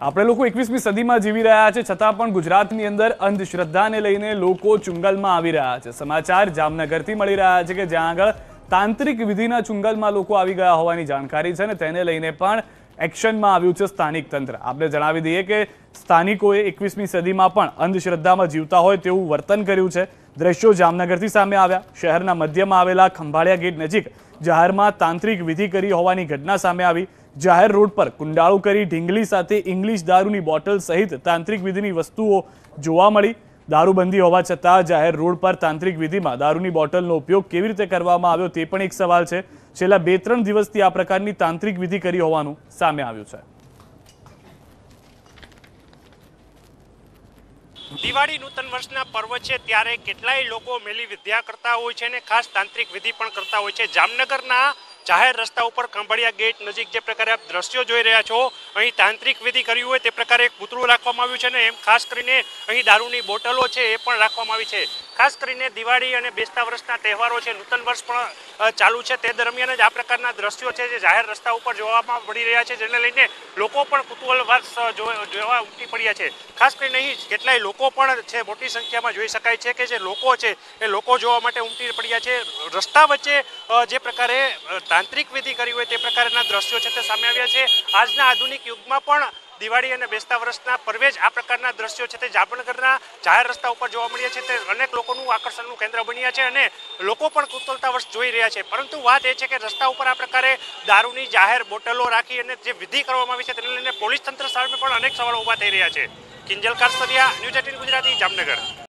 આપણે લોકો 21મી સદીમાં જીવી રહ્યા છે, છતાં પણ ગુજરાતની અંદર અંધશ્રદ્ધાને લઈને લોકો ચુંગલમાં આવી રહ્યા છે। સમાચાર જામનગરથી મળી રહ્યા છે કે જ્યાં આગળ તાંત્રિક વિધિના ચુંગલમાં લોકો આવી ગયા હોવાની જાણકારી છે અને તેને લઈને પણ એક્શનમાં આવ્યું છે સ્થાનિક તંત્ર। આપણે જણાવી દઈએ કે સ્થાનિકોએ 21મી સદીમાં પણ અંધશ્રદ્ધામાં જીવતા હોય તેવું વર્તન કર્યું છે। દ્રશ્યો જામનગરથી સામે આવ્યા। શહેરના મધ્યમાં આવેલા ખંભાળિયા ગેટ નજીક જાહેરમાં તાંત્રિક વિધિ કરી હોવાની ઘટના સામે આવી। જાહેર રોડ પર કુંડાળું કરી ઢીંગલી સાથે ઇંગ્લિશ દારૂની બોટલ સહિત તાંત્રિક વિધિની વસ્તુઓ જોવા મળી। દારૂબંધી હોવા છતાં જાહેર રોડ પર તાંત્રિક વિધિમાં દારૂની બોટલનો ઉપયોગ કેવી રીતે કરવામાં આવ્યો તે પણ એક સવાલ છે। છેલ્લા 2-3 દિવસથી આ પ્રકારની તાંત્રિક વિધિ કરી હોવાનું સામે આવ્યું છે। દિવાળી નૂતન વર્ષના પર્વ છે ત્યારે કેટલાય લોકો મેલી વિદ્યા કરતા હોય છે અને ખાસ તાંત્રિક વિધિ પણ કરતા હોય છે। જામનગરના જાહેર રસ્તા ઉપર ખંભાળિયા ગેટ નજીક જે પ્રકારે આપ દ્રશ્યો જોઈ રહ્યા છો, અહીં તાંત્રિક વિધિ કરી હોય તે પ્રકારે એક પૂતળું રાખવામાં આવ્યું છે અને એમ ખાસ કરીને અહીં દારૂની બોટલો છે એ પણ રાખવામાં આવી છે। ખાસ કરીને દિવાળી અને બેસતા વર્ષના તહેવારો છે, નૂતન વર્ષ પણ ચાલુ છે, તે દરમિયાન જ આ પ્રકારના દ્રશ્યો છે જે જાહેર રસ્તા ઉપર જોવામાં મળી રહ્યા છે, જેને લઈને લોકો પણ કુતૂહલવશ જોવા ઉમટી પડ્યા છે। ખાસ કરીને અહીં કેટલાય લોકો પણ છે મોટી સંખ્યામાં જોઈ શકાય છે કે જે લોકો છે એ લોકો જોવા માટે ઉમટી પડ્યા છે। રસ્તા વચ્ચે જે પ્રકારે તાંત્રિક વિધિ કરી હોય તે પ્રકારના દ્રશ્યો છે તે સામે આવ્યા છે। આજના આધુનિક યુગમાં પણ દિવાળી અને બેસતા વર્ષના પર્વે જ આ પ્રકારના દ્રશ્યો છે તે જામનગરના જાહેર રસ્તા ઉપર જોવા મળ્યા છે, તે અનેક લોકોનું આકર્ષણનું કેન્દ્ર બન્યા છે અને લોકો પણ કુતૂહલતાવશ જોઈ રહ્યા છે। પરંતુ વાત એ છે કે રસ્તા ઉપર આ પ્રકારે દારૂની જાહેર બોટલો રાખી અને જે વિધિ કરવામાં આવી છે તેને લઈને પોલીસ તંત્ર સામે પણ અનેક સવાલો ઊભા થઈ રહ્યા છે। કિંજલ કારસરિયા, ન્યૂઝ 18 ગુજરાતી, જામનગર।